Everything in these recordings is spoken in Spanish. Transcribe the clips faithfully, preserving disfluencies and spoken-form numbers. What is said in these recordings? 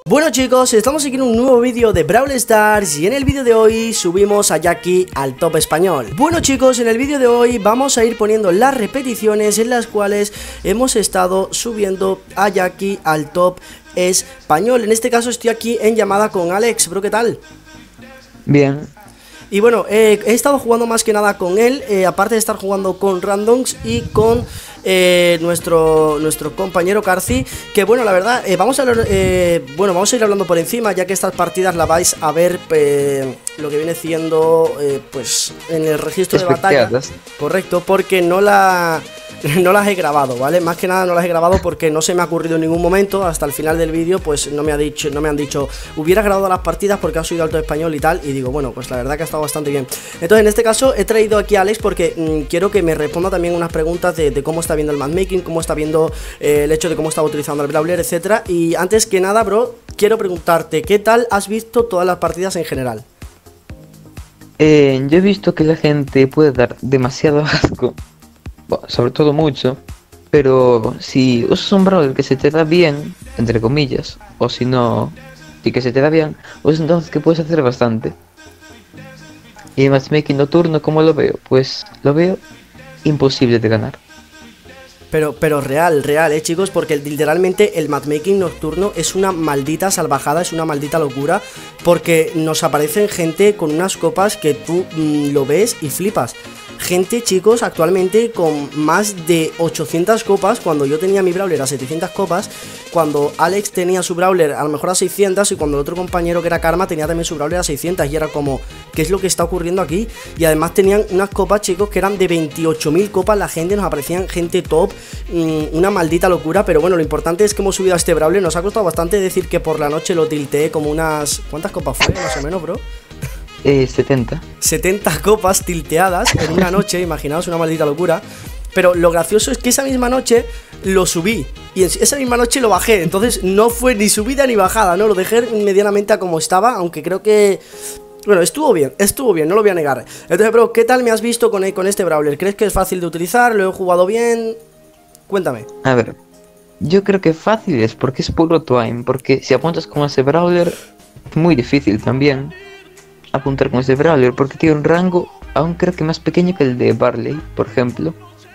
Bueno chicos, estamos aquí en un nuevo vídeo de Brawl Stars y en el vídeo de hoy subimos a Jackie al top español. Bueno chicos, en el vídeo de hoy vamos a ir poniendo las repeticiones en las cuales hemos estado subiendo a Jackie al top español. En este caso estoy aquí en llamada con Alex, bro, ¿qué tal? Bien. Y bueno, eh, he estado jugando más que nada con él, eh, aparte de estar jugando con randoms y con eh, nuestro, nuestro compañero Carci. Que bueno, la verdad, eh, vamos a hablar, eh, bueno, vamos a ir hablando por encima, ya que estas partidas las vais a ver eh, lo que viene siendo eh, pues en el registro de batalla. Correcto, porque no la... no las he grabado, ¿vale? Más que nada no las he grabado porque no se me ha ocurrido en ningún momento. Hasta el final del vídeo pues no me ha dicho, no me han dicho hubieras grabado las partidas porque has subido alto español y tal. Y digo, bueno, pues la verdad que ha estado bastante bien. Entonces en este caso he traído aquí a Alex porque mmm, quiero que me responda también unas preguntas de, de cómo está viendo el matchmaking, cómo está viendo eh, el hecho de cómo estaba utilizando el Brawler, etcétera. Y antes que nada, bro, quiero preguntarte, ¿qué tal has visto todas las partidas en general? Eh, yo he visto que la gente puede dar demasiado asco. Bueno, sobre todo mucho, pero si usas un brawler que se te da bien, entre comillas, o si no, y que se te da bien, pues entonces que puedes hacer bastante. Y el matchmaking nocturno, ¿cómo lo veo? Pues lo veo imposible de ganar. Pero, pero real, real, eh chicos, porque literalmente el matchmaking nocturno es una maldita salvajada, es una maldita locura, porque nos aparecen gente con unas copas que tú mmm, lo ves y flipas. Gente, chicos, actualmente con más de ochocientas copas, cuando yo tenía mi Brawler a setecientas copas, cuando Alex tenía su Brawler a lo mejor a seiscientas y cuando el otro compañero que era Karma tenía también su Brawler a seiscientas y era como, ¿qué es lo que está ocurriendo aquí? Y además tenían unas copas, chicos, que eran de veintiocho mil copas, la gente, nos aparecían gente top, mmm, una maldita locura, pero bueno, lo importante es que hemos subido a este Brawler, nos ha costado bastante decir que por la noche lo tilteé como unas... ¿Cuántas copas fue, más o menos, bro? Eh, setenta. setenta copas tilteadas en una noche, imaginaos, una maldita locura. Pero lo gracioso es que esa misma noche lo subí y esa misma noche lo bajé. Entonces no fue ni subida ni bajada, ¿no? Lo dejé medianamente a como estaba, aunque creo que... Bueno, estuvo bien, estuvo bien, no lo voy a negar. Entonces, bro, ¿qué tal me has visto con, con este Brawler? ¿Crees que es fácil de utilizar? ¿Lo he jugado bien? Cuéntame. A ver, yo creo que fácil es porque es puro time. Porque si apuntas con ese Brawler, es muy difícil también apuntar con ese Brawler, porque tiene un rango aún creo que más pequeño que el de Barley, por ejemplo.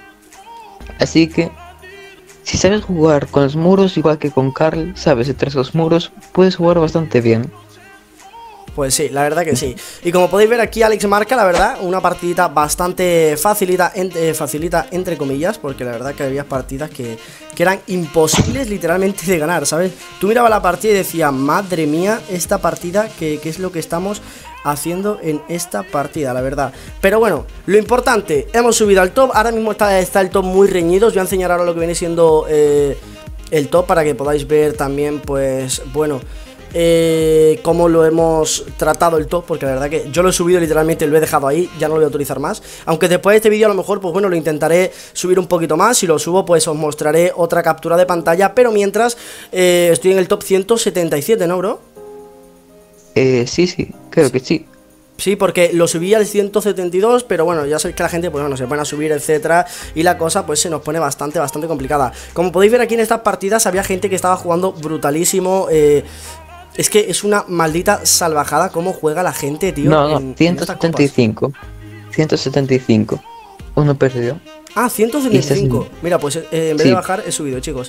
Así que si sabes jugar con los muros igual que con Carl, sabes detrás de los muros, puedes jugar bastante bien. Pues sí, la verdad que sí. Y como podéis ver aquí Alex marca, la verdad, una partidita bastante facilita, entre, facilita entre comillas, porque la verdad que había partidas que, que eran imposibles literalmente de ganar, ¿sabes? Tú mirabas la partida y decías, madre mía, esta partida, ¿qué, qué es lo que estamos haciendo en esta partida, la verdad? Pero bueno, lo importante, hemos subido al top, ahora mismo está, está el top muy reñido. Os voy a enseñar ahora lo que viene siendo eh, el top para que podáis ver también, pues, bueno... Eh, cómo lo hemos tratado el top, porque la verdad que yo lo he subido literalmente, lo he dejado ahí, ya no lo voy a utilizar más. Aunque después de este vídeo a lo mejor, pues bueno, lo intentaré subir un poquito más. Si lo subo, pues os mostraré otra captura de pantalla. Pero mientras, eh, estoy en el top ciento setenta y siete, ¿no, bro? Eh, sí, sí, creo que sí. Sí, porque lo subí al ciento setenta y dos, pero bueno, ya sabéis que la gente, pues bueno, se pone a subir, etcétera, y la cosa pues se nos pone bastante, bastante complicada. Como podéis ver aquí en estas partidas había gente que estaba jugando brutalísimo, eh... Es que es una maldita salvajada cómo juega la gente, tío. No, no, en, ciento setenta y cinco. ciento setenta y cinco. Uno perdió. Ah, ciento setenta y cinco. Mira, pues eh, en vez sí. de bajar he subido, chicos.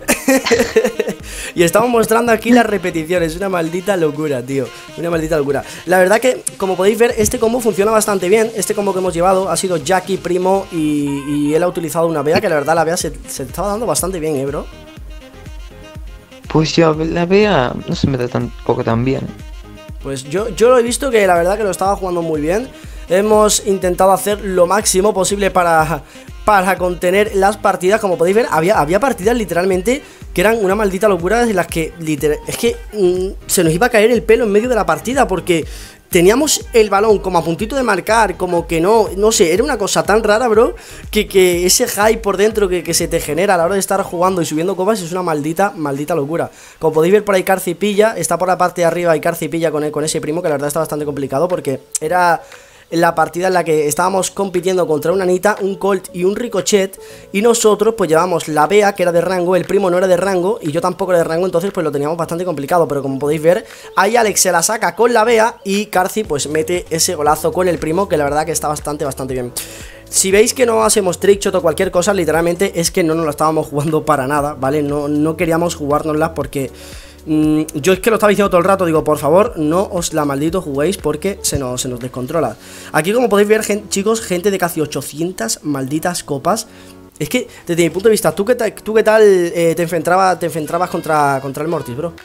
Y estamos mostrando aquí las repeticiones. Una maldita locura, tío. Una maldita locura. La verdad que, como podéis ver, este combo funciona bastante bien. Este combo que hemos llevado ha sido Jackie, Primo y, y él ha utilizado una Bea, que la verdad la Bea se, se estaba dando bastante bien, eh, bro. Pues yo la Bea no se me da tampoco tan bien. Pues yo, yo lo he visto que la verdad que lo estaba jugando muy bien. Hemos intentado hacer lo máximo posible para, para contener las partidas. Como podéis ver, había, había partidas literalmente que eran una maldita locura, en las que literal, es que mmm, se nos iba a caer el pelo en medio de la partida, porque teníamos el balón como a puntito de marcar, como que no, no sé, era una cosa tan rara, bro, que, que ese hype por dentro que, que se te genera a la hora de estar jugando y subiendo copas es una maldita, maldita locura. Como podéis ver por ahí Carci pilla, está por la parte de arriba y Carci pilla con, con ese primo, que la verdad está bastante complicado porque era... la partida en la que estábamos compitiendo contra una Anita, un Colt y un Ricochet, y nosotros pues llevamos la Bea, que era de rango, el primo no era de rango, y yo tampoco era de rango, entonces pues lo teníamos bastante complicado, pero como podéis ver, ahí Alex se la saca con la Bea, y Carci pues mete ese golazo con el primo, que la verdad que está bastante, bastante bien. Si veis que no hacemos trickshot o cualquier cosa, literalmente es que no nos lo estábamos jugando para nada, ¿vale? No, no queríamos jugárnoslas porque... mmm, yo es que lo estaba diciendo todo el rato, digo, por favor, no os la maldito juguéis porque se nos, se nos descontrola. Aquí, como podéis ver, gente, chicos, gente de casi ochocientas malditas copas. Es que, desde mi punto de vista, ¿tú qué, tú qué tal eh, te enfrentabas, te enfrentabas contra, contra el Mortis, bro?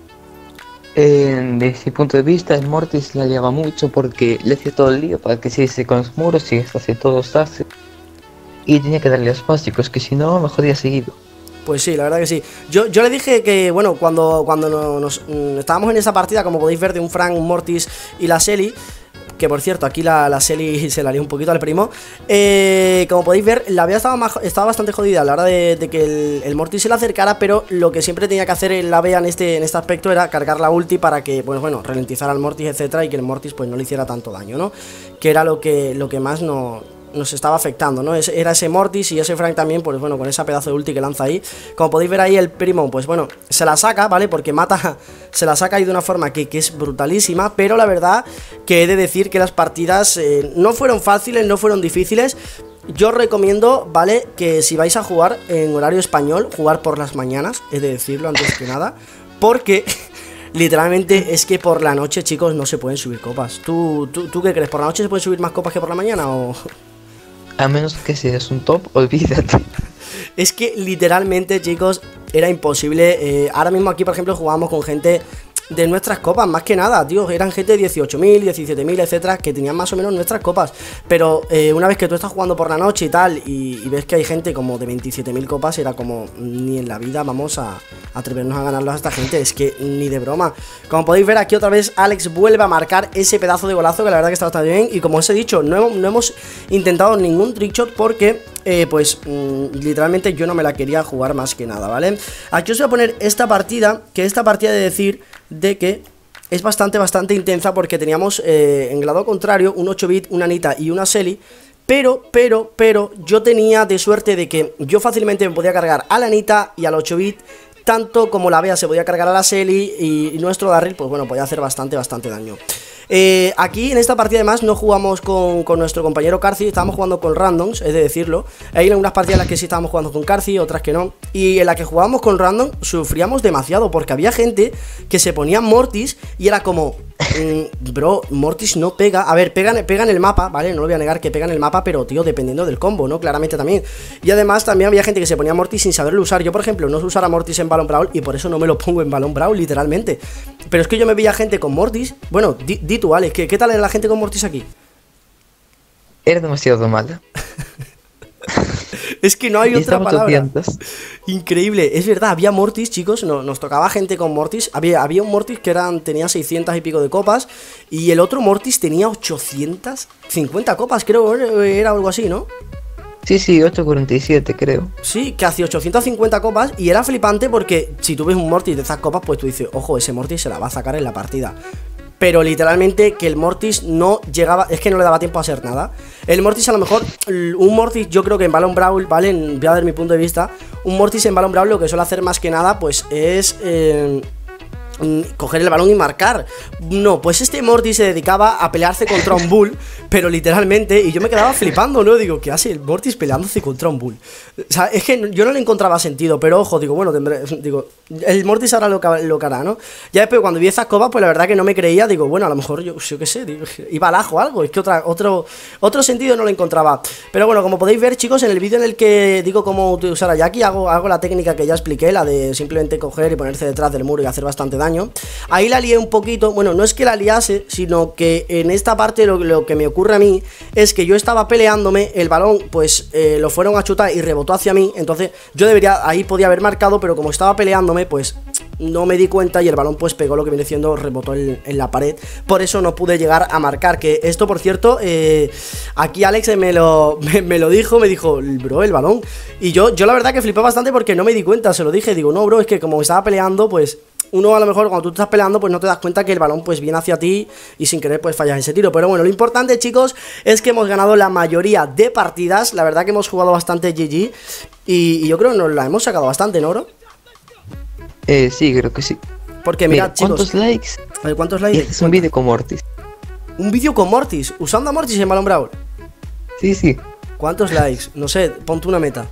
Eh, desde mi punto de vista, el Mortis la lleva mucho porque le hacía todo el lío para que se hice con los muros y hacía todo darse. Y tenía que darle los básicos, que si no, me jodía seguido. Pues sí, la verdad que sí. Yo, yo le dije que, bueno, cuando, cuando nos, nos mm, estábamos en esa partida, como podéis ver, de un Frank, un Mortis y la Shelly, que por cierto, aquí la, la Shelly se la lió un poquito al primo. eh, Como podéis ver, la Bea estaba, más, estaba bastante jodida a la hora de, de que el, el Mortis se la acercara. Pero lo que siempre tenía que hacer en la Bea en este, en este aspecto era cargar la ulti para que, bueno, bueno, ralentizar al Mortis, etcétera, y que el Mortis pues no le hiciera tanto daño, ¿no? Que era lo que, lo que más no... nos estaba afectando, ¿no? Es, era ese Mortis y ese Frank también, pues bueno, con esa pedazo de ulti que lanza ahí. Como podéis ver ahí, el primo, pues bueno, se la saca, ¿vale? Porque mata, se la saca ahí de una forma que, que es brutalísima. Pero la verdad que he de decir que las partidas eh, no fueron fáciles, no fueron difíciles. Yo os recomiendo, ¿vale? Que si vais a jugar en horario español, jugar por las mañanas, he de decirlo antes que nada, porque... literalmente es que por la noche, chicos, no se pueden subir copas. ¿Tú, tú, ¿Tú qué crees? ¿Por la noche se pueden subir más copas que por la mañana o...? A menos que seas un top, olvídate. Es que literalmente, chicos, era imposible. eh, Ahora mismo aquí, por ejemplo, jugamos con gente de nuestras copas, más que nada, tío. Eran gente de dieciocho mil, diecisiete mil, etcétera, que tenían más o menos nuestras copas. Pero eh, una vez que tú estás jugando por la noche y tal, y, y ves que hay gente como de veintisiete mil copas, era como, ni en la vida vamos a atrevernos a ganarlo a esta gente. Es que ni de broma. Como podéis ver aquí otra vez, Alex vuelve a marcar ese pedazo de golazo, que la verdad que está bastante bien. Y como os he dicho, no hemos, no hemos intentado ningún trickshot porque... Eh, pues mmm, literalmente yo no me la quería jugar más que nada, ¿vale? Aquí os voy a poner esta partida, que esta partida de decir de que es bastante, bastante intensa, porque teníamos eh, en el lado contrario un ocho bit, una Anita y una Shelly. Pero, pero, pero, yo tenía de suerte de que yo fácilmente me podía cargar a la Anita y al ocho bit, tanto como la Bea se podía cargar a la Shelly, y, y nuestro Darryl, pues bueno, podía hacer bastante, bastante daño. Eh, aquí en esta partida además no jugamos con, con nuestro compañero Carci, estábamos jugando con randoms, es de decirlo. Hay unas partidas en las que sí estábamos jugando con Carci, otras que no. Y en la que jugábamos con random sufríamos demasiado, porque había gente que se ponía Mortis y era como... Mm, bro, Mortis no pega. A ver, pegan, pegan el mapa, ¿vale? No lo voy a negar que pegan el mapa, pero tío, dependiendo del combo, ¿no? Claramente también. Y además también había gente que se ponía Mortis sin saberlo usar. Yo, por ejemplo, no sé usar a Mortis en Balón Brawl y por eso no me lo pongo en Balón Brawl, literalmente. Pero es que yo me veía gente con Mortis. Bueno, di, di tú, Alex, ¿qué, ¿qué tal era la gente con Mortis aquí? Era demasiado mala. Es que no hay otra palabra. ochocientos. Increíble, es verdad, había Mortis, chicos, no, nos tocaba gente con Mortis. Había, había un Mortis que eran, tenía seiscientas y pico de copas, y el otro Mortis tenía ochocientas cincuenta copas, creo, era algo así, ¿no? Sí, sí, ochocientos cuarenta y siete creo. Sí, casi ochocientas cincuenta copas, y era flipante porque si tú ves un Mortis de esas copas, pues tú dices, ojo, ese Mortis se la va a sacar en la partida. Pero literalmente que el Mortis no llegaba, es que no le daba tiempo a hacer nada. El Mortis a lo mejor, un Mortis yo creo que en Balón Brawl, ¿vale? Voy a dar mi punto de vista. Un Mortis en Balón Brawl lo que suele hacer más que nada pues es... Eh, coger el balón y marcar. No, pues este Mortis se dedicaba a pelearse contra un Bull, pero literalmente, y yo me quedaba flipando, ¿no? Digo, ¿qué hace el Mortis peleándose contra un Bull? O sea, es que yo no le encontraba sentido, pero ojo, digo, bueno, tendré, digo, el Mortis ahora lo, lo que hará, ¿no? Ya después cuando vi esas copas, pues la verdad que no me creía, digo, bueno, a lo mejor yo, yo qué sé, digo, iba al ajo o algo, es que otra, otro, otro sentido no lo encontraba. Pero bueno, como podéis ver, chicos, en el vídeo en el que digo cómo usar a Jackie, hago, hago la técnica que ya expliqué, la de simplemente coger y ponerse detrás del muro y hacer bastante daño. Ahí la lié un poquito, bueno, no es que la liase, sino que en esta parte lo, lo que me ocurre a mí es que yo estaba peleándome, el balón pues eh, lo fueron a chutar y rebotó hacia mí, entonces yo debería, ahí podía haber marcado, pero como estaba peleándome pues no me di cuenta y el balón pues pegó lo que viene siendo, rebotó en, en la pared, por eso no pude llegar a marcar, que esto por cierto, eh, aquí Alex me lo, me, me lo dijo, me dijo, bro, el balón, y yo, yo la verdad que flipé bastante porque no me di cuenta, se lo dije, digo, no bro, es que como estaba peleando pues... uno a lo mejor cuando tú estás peleando pues no te das cuenta que el balón pues viene hacia ti y sin querer pues fallas ese tiro. Pero bueno, lo importante, chicos, es que hemos ganado la mayoría de partidas. La verdad que hemos jugado bastante G G y, y yo creo que nos la hemos sacado bastante, ¿no, bro? Eh, sí, creo que sí. Porque mirad, Mira, chicos, ¿cuántos likes? a ver, ¿cuántos likes? Y haces un vídeo con Mortis. Un vídeo con Mortis, usando a Mortis en Balón Brawl. Sí, sí. ¿Cuántos likes? No sé, ponte una meta.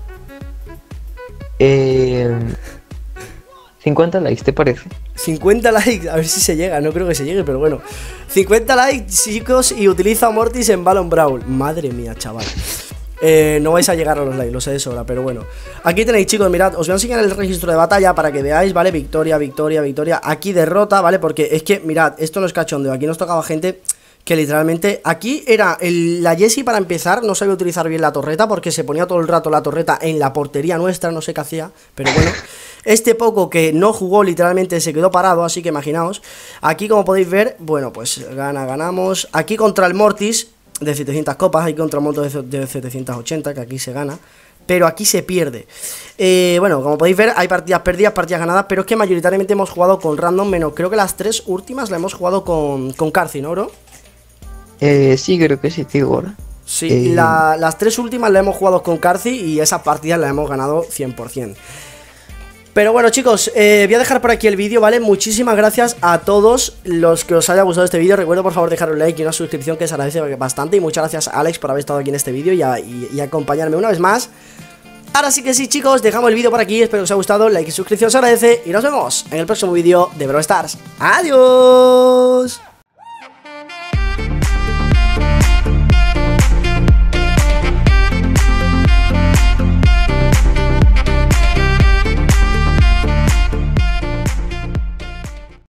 Eh, cincuenta likes, ¿te parece? cincuenta likes, a ver si se llega, no creo que se llegue, pero bueno. cincuenta likes, chicos, y utiliza a Mortis en Balón Brawl. Madre mía, chaval. Eh, no vais a llegar a los likes, lo sé de sobra, pero bueno. Aquí tenéis, chicos, mirad, os voy a enseñar el registro de batalla para que veáis, ¿vale? Victoria, victoria, victoria. Aquí derrota, ¿vale? Porque es que, mirad, esto no es cachondeo. Aquí nos tocaba gente que literalmente... Aquí era el, la Jessie para empezar, no sabía utilizar bien la torreta porque se ponía todo el rato la torreta en la portería nuestra, no sé qué hacía, pero bueno. Este Poco que no jugó, literalmente se quedó parado, así que imaginaos. Aquí, como podéis ver, bueno, pues gana, ganamos. Aquí contra el Mortis de setecientas copas, hay contra un montón de setecientas ochenta, que aquí se gana, pero aquí se pierde. eh, Bueno, como podéis ver, hay partidas perdidas, partidas ganadas, pero es que mayoritariamente hemos jugado con random, menos creo que las tres últimas la hemos jugado con, con Carci, ¿no, bro? Eh, sí, creo que sí, tío, ahora. Sí, Eh, la, las tres últimas las hemos jugado con Carci y esas partidas las hemos ganado cien por cien. Pero bueno, chicos, eh, voy a dejar por aquí el vídeo, ¿vale? Muchísimas gracias a todos los que os haya gustado este vídeo. Recuerdo, por favor, dejar un like y una suscripción, que se agradece bastante. Y muchas gracias a Alex por haber estado aquí en este vídeo y, a, y, y acompañarme una vez más. Ahora sí que sí, chicos, dejamos el vídeo por aquí. Espero que os haya gustado, like y suscripción se agradece. Y nos vemos en el próximo vídeo de Brawl Stars. ¡Adiós!